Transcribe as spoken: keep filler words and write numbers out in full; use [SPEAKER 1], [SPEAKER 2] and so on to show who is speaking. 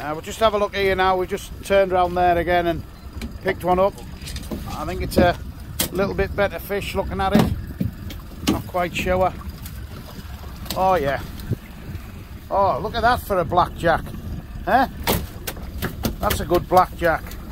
[SPEAKER 1] Uh, we'll just have a look here now. We just turned around there again and picked one up. I think it's a little bit better fish looking at it. Not quite sure. Oh yeah. Oh, look at that for a blackjack. Huh? That's a good blackjack.